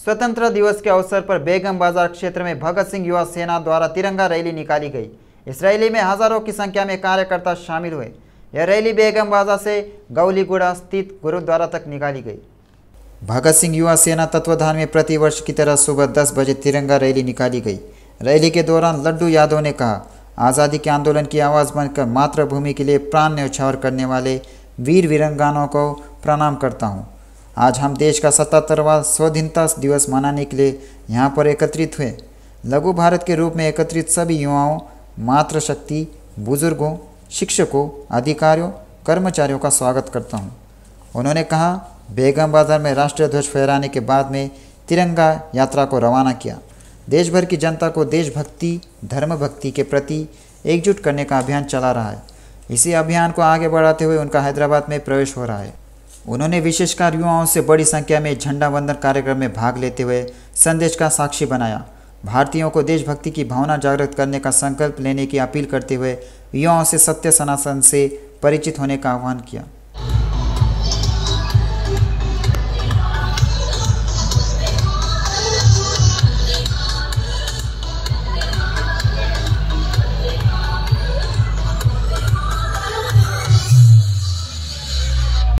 स्वतंत्रता दिवस के अवसर पर बेगम बाजार क्षेत्र में भगत सिंह युवा सेना द्वारा तिरंगा रैली निकाली गई। इस रैली में हजारों की संख्या में कार्यकर्ता शामिल हुए। यह रैली बेगम बाजार से गौलीगुड़ा स्थित गुरुद्वारा तक निकाली गई। भगत सिंह युवा सेना तत्वाधान में प्रतिवर्ष की तरह सुबह 10 बजे तिरंगा रैली निकाली गई। रैली के दौरान लड्डू यादव ने कहा, आज़ादी के आंदोलन की आवाज़ बनकर मातृभूमि के लिए प्राण न्यौछावर करने वाले वीर वीरांगनाओं को प्रणाम करता हूँ। आज हम देश का 77वां स्वाधीनता दिवस मनाने के लिए यहाँ पर एकत्रित हुए। लघु भारत के रूप में एकत्रित सभी युवाओं, मातृशक्ति, बुजुर्गों, शिक्षकों, अधिकारियों, कर्मचारियों का स्वागत करता हूँ। उन्होंने कहा, बेगम बाजार में राष्ट्रीय ध्वज फहराने के बाद में तिरंगा यात्रा को रवाना किया। देश भर की जनता को देशभक्ति, धर्मभक्ति के प्रति एकजुट करने का अभियान चला रहा है। इसी अभियान को आगे बढ़ाते हुए उनका हैदराबाद में प्रवेश हो रहा है। उन्होंने विशेषकर युवाओं से बड़ी संख्या में झंडा वंदन कार्यक्रम में भाग लेते हुए संदेश का साक्षी बनाया। भारतीयों को देशभक्ति की भावना जागृत करने का संकल्प लेने की अपील करते हुए युवाओं से सत्य सनातन से परिचित होने का आह्वान किया।